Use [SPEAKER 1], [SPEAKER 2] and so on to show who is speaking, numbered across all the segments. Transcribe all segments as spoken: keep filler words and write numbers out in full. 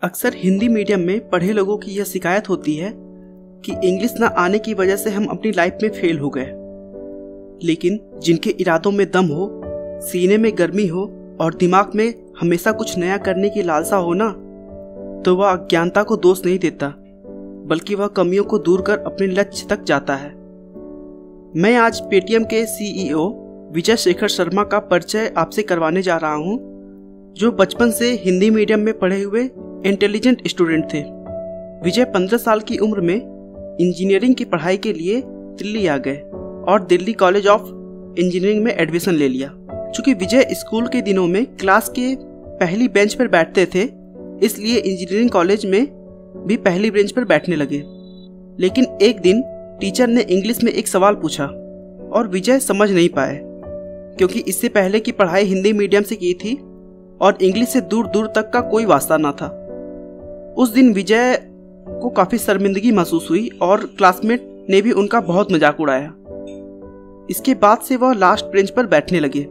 [SPEAKER 1] अक्सर हिंदी मीडियम में पढ़े लोगों की यह शिकायत होती है कि इंग्लिश ना आने की वजह से हम अपनी लाइफ में फेल हो गए। लेकिन जिनके इरादों में दम हो, सीने में गर्मी हो और दिमाग में हमेशा कुछ नया करने की लालसा हो ना, तो वह अज्ञानता को दोष नहीं देता, बल्कि वह कमियों को दूर कर अपने लक्ष्य तक जाता है। मैं आज पेटीएम के सीईओ विजय शेखर शर्मा का परिचय आपसे करवाने जा रहा हूं, जो बचपन से हिंदी मीडियम में पढ़े हुए इंटेलिजेंट स्टूडेंट थे। विजय पंद्रह साल की उम्र में इंजीनियरिंग की पढ़ाई के लिए दिल्ली आ गए और दिल्ली कॉलेज ऑफ इंजीनियरिंग में एडमिशन ले लिया। चूंकि विजय स्कूल के दिनों में क्लास के पहली बेंच पर बैठते थे, इसलिए इंजीनियरिंग कॉलेज में भी पहली बेंच पर बैठने लगे। लेकिन एक दिन टीचर ने इंग्लिश में एक सवाल पूछा और विजय समझ नहीं पाए, क्योंकि इससे पहले की पढ़ाई हिंदी मीडियम से की थी और इंग्लिश से दूर दूर तक का कोई वास्ता ना था। उस दिन विजय को काफी शर्मिंदगी महसूस हुई और क्लासमेट ने भी उनका बहुत मजाक उड़ाया। इसके बाद से वह लास्ट बेंच पर बैठने लगे।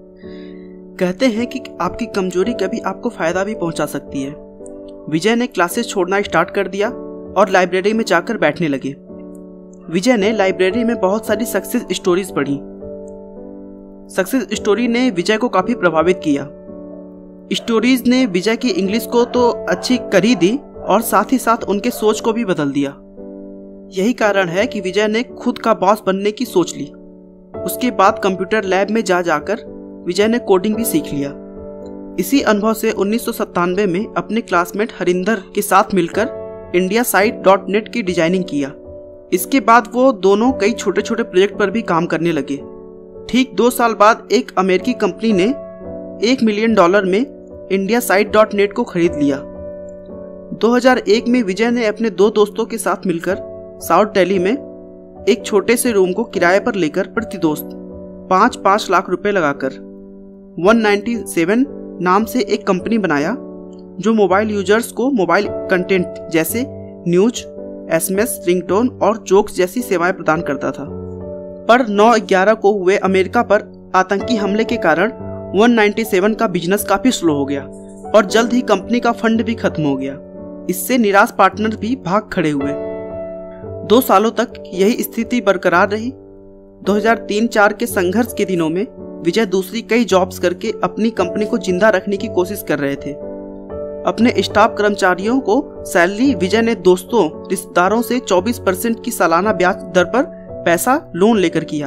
[SPEAKER 1] कहते हैं कि आपकी कमजोरी कभी आपको फायदा भी पहुंचा सकती है। विजय ने क्लासेस छोड़ना स्टार्ट कर दिया और लाइब्रेरी में जाकर बैठने लगे। विजय ने लाइब्रेरी में बहुत सारी सक्सेस स्टोरीज पढ़ी। सक्सेस स्टोरी ने विजय को काफी प्रभावित किया। स्टोरीज ने विजय की इंग्लिश को तो अच्छी कर ही दी और साथ ही साथ उनके सोच को भी बदल दिया। यही कारण है कि विजय ने खुद का बॉस बनने की सोच ली। उसके बाद कंप्यूटर लैब में जा जाकर विजय ने कोडिंग भी सीख लिया। इसी अनुभव से उन्नीस सौ सत्तानवे में अपने क्लासमेट हरिंदर के साथ मिलकर इंडिया साइट डॉट नेट की डिजाइनिंग किया। इसके बाद वो दोनों कई छोटे छोटे प्रोजेक्ट पर भी काम करने लगे। ठीक दो साल बाद एक अमेरिकी कंपनी ने एक मिलियन डॉलर में इंडिया साइट डॉट नेट को खरीद लिया। दो हज़ार एक में विजय ने अपने दो दोस्तों के साथ मिलकर साउथ दिल्ली में एक छोटे से रूम को किराए पर लेकर प्रति दोस्त पाँच पाँच लाख रुपए लगाकर एक सौ सत्तानवे नाम से एक कंपनी बनाया, जो मोबाइल यूजर्स को मोबाइल कंटेंट जैसे न्यूज, एसएमएस, रिंगटोन और जोक्स जैसी सेवाएं प्रदान करता था। पर नौ ग्यारह को हुए अमेरिका पर आतंकी हमले के कारण एक सौ सत्तानवे का बिजनेस काफी स्लो हो गया और जल्द ही कंपनी का फंड भी खत्म हो गया। इससे निराश पार्टनर भी भाग खड़े हुए। दो सालों तक यही स्थिति बरकरार रही। दो हज़ार तीन चार के संघर्ष के दिनों में विजय दूसरी कई जॉब्स करके अपनी कंपनी को जिंदा रखने की कोशिश कर रहे थे। अपने स्टाफ कर्मचारियों को सैलरी विजय ने दोस्तों रिश्तेदारों से चौबीस परसेंट की सालाना ब्याज दर पर पैसा लोन लेकर किया।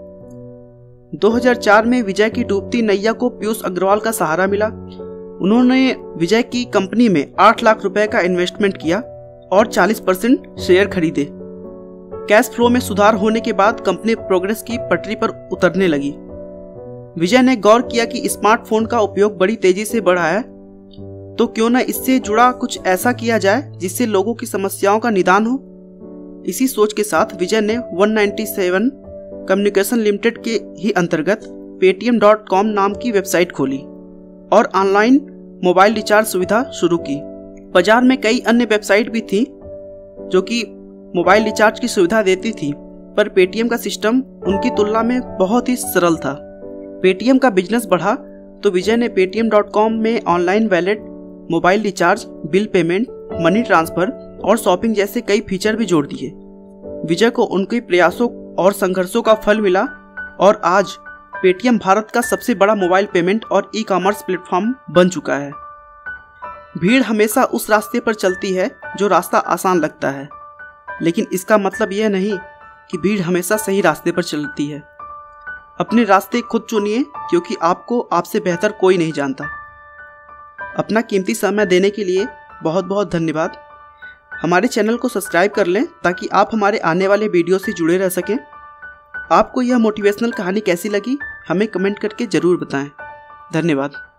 [SPEAKER 1] दो हज़ार चार में विजय की डूबती नैया को पीयूष अग्रवाल का सहारा मिला। उन्होंने विजय की कंपनी में आठ लाख रुपए का इन्वेस्टमेंट किया और चालीस परसेंट शेयर खरीदे। कैश फ्लो में सुधार होने के बाद कंपनी प्रोग्रेस की पटरी पर उतरने लगी। विजय ने गौर किया कि स्मार्टफोन का उपयोग बड़ी तेजी से बढ़ा है, तो क्यों न इससे जुड़ा कुछ ऐसा किया जाए जिससे लोगों की समस्याओं का निदान हो। इसी सोच के साथ विजय ने एक सौ सत्तानवे कम्युनिकेशन लिमिटेड के ही अंतर्गत पेटीएम डॉट कॉम नाम की वेबसाइट खोली और ऑनलाइन मोबाइल रिचार्ज सुविधा शुरू की। बाजार में कई अन्य वेबसाइट भी थी जो कि मोबाइल रिचार्ज की सुविधा देती थी, पर पेटीएम का सिस्टम उनकी तुलना में बहुत ही सरल था। पेटीएम का बिजनेस बढ़ा तो विजय ने पेटीएम डॉट कॉम में online wallet, mobile recharge, bill payment, money transfer और शॉपिंग जैसे कई फीचर भी जोड़ दिए। विजय को उनके प्रयासों और संघर्षों का फल मिला और आज पेटीएम भारत का सबसे बड़ा मोबाइल पेमेंट और ई कॉमर्स प्लेटफॉर्म बन चुका है। भीड़ हमेशा उस रास्ते पर चलती है जो रास्ता आसान लगता है, लेकिन इसका मतलब यह नहीं कि भीड़ हमेशा सही रास्ते पर चलती है। अपने रास्ते खुद चुनिए, क्योंकि आपको आपसे बेहतर कोई नहीं जानता। अपना कीमती समय देने के लिए बहुत बहुत धन्यवाद। हमारे चैनल को सब्सक्राइब कर लें ताकि आप हमारे आने वाले वीडियो से जुड़े रह सकें। आपको यह मोटिवेशनल कहानी कैसी लगी, हमें कमेंट करके ज़रूर बताएं। धन्यवाद।